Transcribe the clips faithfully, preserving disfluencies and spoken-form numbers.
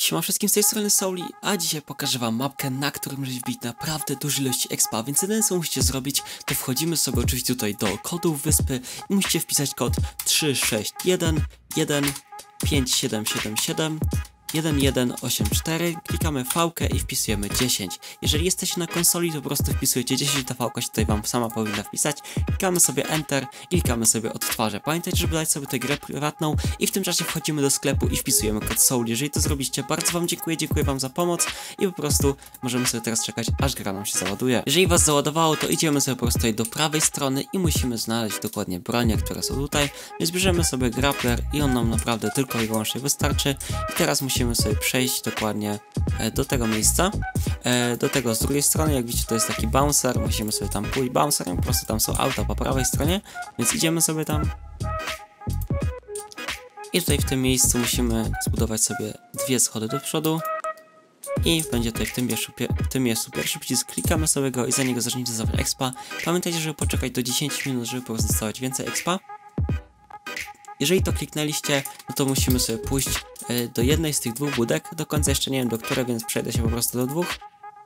Siema wszystkim, z tej strony Souli, a dzisiaj pokażę wam mapkę, na którą możecie wbić naprawdę duże ilości expa, więc jedyne co musicie zrobić, to wchodzimy sobie oczywiście tutaj do kodów wyspy i musicie wpisać kod trzy sześć jeden jeden pięć siedem siedem siedem jeden jeden osiem cztery, klikamy V-kę i wpisujemy dziesięć. Jeżeli jesteście na konsoli, to po prostu wpisujecie dziesięć, ta V-ka się tutaj wam sama powinna wpisać. Klikamy sobie Enter i klikamy sobie Odtwarzę. Pamiętajcie, żeby dać sobie tę grę prywatną i w tym czasie wchodzimy do sklepu i wpisujemy kod Souli. Jeżeli to zrobicie, bardzo wam dziękuję, dziękuję wam za pomoc i po prostu możemy sobie teraz czekać, aż gra nam się załaduje. Jeżeli was załadowało, to idziemy sobie po prostu tutaj do prawej strony i musimy znaleźć dokładnie bronie, które są tutaj, więc bierzemy sobie grappler i on nam naprawdę tylko i wyłącznie wystarczy. I teraz musimy Musimy sobie przejść dokładnie do tego miejsca, do tego z drugiej strony, jak widzicie to jest taki bouncer, musimy sobie tam pójść bouncerem, po prostu tam są auta po prawej stronie, więc idziemy sobie tam i tutaj w tym miejscu musimy zbudować sobie dwie schody do przodu i będzie tutaj w tym, w tym miejscu pierwszy przycisk, klikamy sobie go i za niego zacznijcie dostawać expa. Pamiętajcie, żeby poczekać do dziesięciu minut, żeby po prostu dostawać więcej expa. Jeżeli to kliknęliście, no to musimy sobie pójść y, do jednej z tych dwóch budek, do końca jeszcze nie wiem do której, więc przejdę się po prostu do dwóch.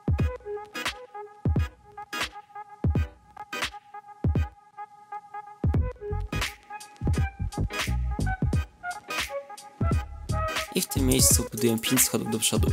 I w tym miejscu buduję pięć schodów do przodu.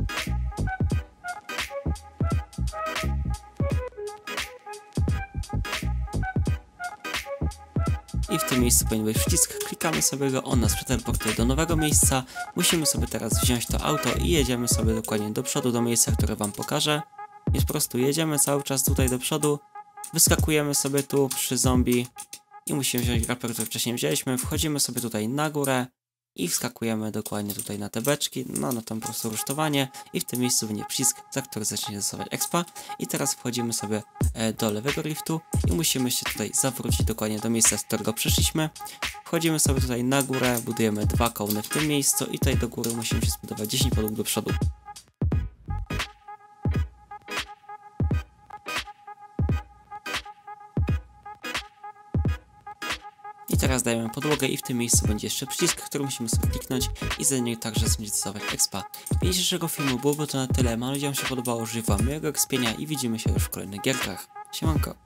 I w tym miejscu powinien być przycisk, klikamy sobie go, on nas przeteleportuje do nowego miejsca. Musimy sobie teraz wziąć to auto i jedziemy sobie dokładnie do przodu, do miejsca, które wam pokażę. Więc po prostu jedziemy cały czas tutaj do przodu, wyskakujemy sobie tu przy zombie i musimy wziąć grappler, który wcześniej wzięliśmy, wchodzimy sobie tutaj na górę i wskakujemy dokładnie tutaj na te beczki, no na tam po prostu rusztowanie i w tym miejscu będzie przycisk, za który zacznie dostawać expa. I teraz wchodzimy sobie e, do lewego riftu i musimy się tutaj zawrócić dokładnie do miejsca, z którego przyszliśmy. Wchodzimy sobie tutaj na górę, budujemy dwa kołny w tym miejscu i tutaj do góry musimy się zbudować dziesięć podłóg do przodu. I teraz dajemy podłogę i w tym miejscu będzie jeszcze przycisk, który musimy sobie kliknąć i za niego także będzie dostawać expa. W dzisiejszego filmu byłoby to na tyle, mam nadzieję, że wam się podobało, życzę wam miłego ekspienia i widzimy się już w kolejnych gierkach. Siemanko!